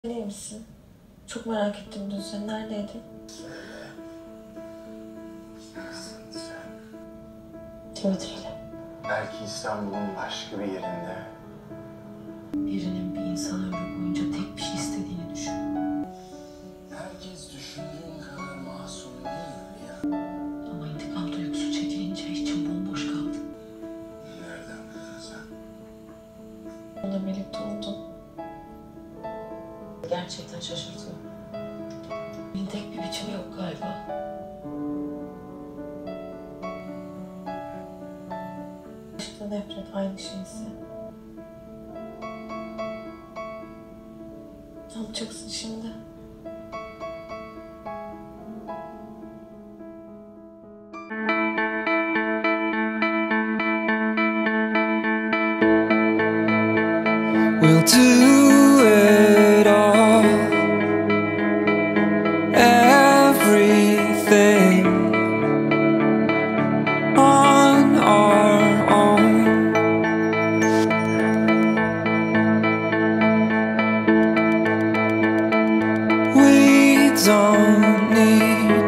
İyi misin? Çok merak ettim dün sen neredeydin? Dimitри'yle. Belki İstanbul'un başka bir yerinde. Birinin bir insan ömrü boyunca tek bir şey istediğini düşün. Herkes düşündüğün kadar masum değil ya. Ama intikam duygusu çekilince için bomboş kaldı. Nereden bildin sen? Onunla birlikte oldum. Gerçekten şaşırtıyor. Bir tek bir biçimi yok galiba. Aşkla nefret aynı şeyse. Ne yapacaksın şimdi? We'll do it all, everything on our own. We don't need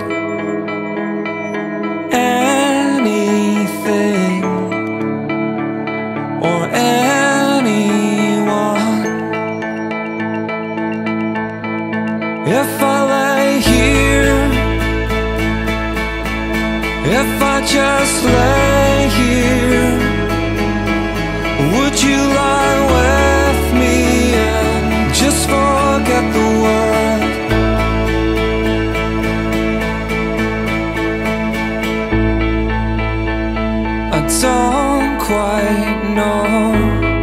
anything or anyone. If I lay here, if I just lay here, would you lie with me and just forget the world? I don't quite know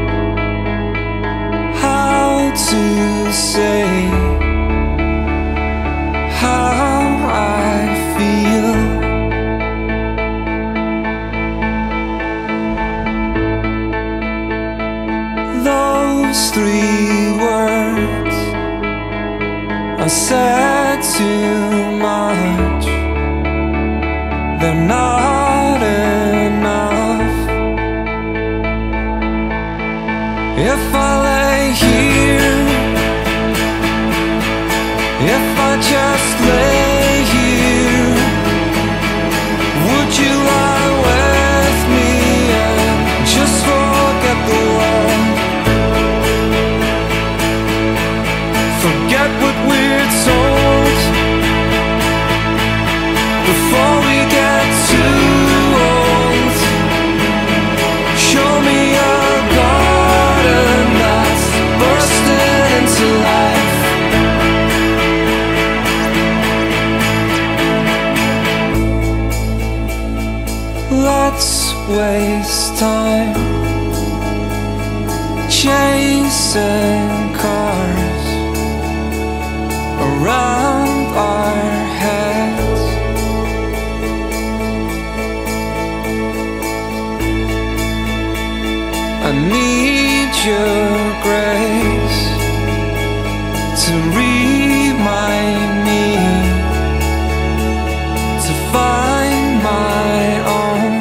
how to say how I feel. Those three words I said too much. They're not enough. If I lay here, if I just lay here, would you lie with me and just forget the world? Forget what we're told before we get too old. Show me a garden that's bursting into life. Let's waste time chasing cars around our heads. I need your grace to remind me to find my own.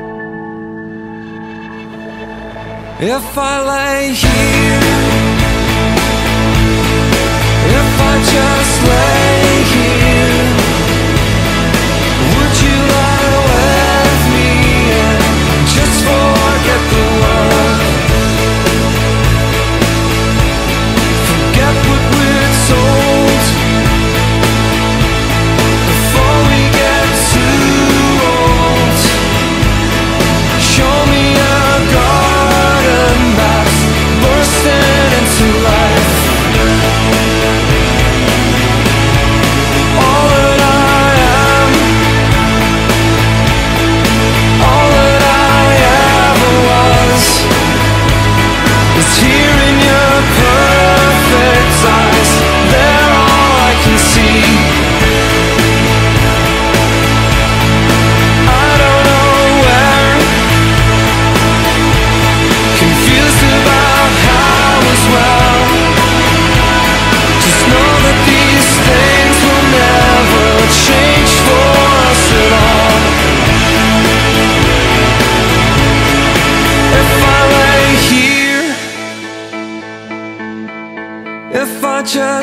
If I lay here, if I just lay here, would you lie with me and just forget the world? Forget what we're told before we get too old. Show me a garden that's bursting into life.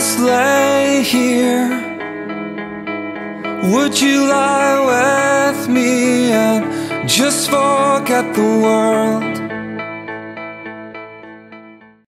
just lay here? Would you lie with me and just forget the world?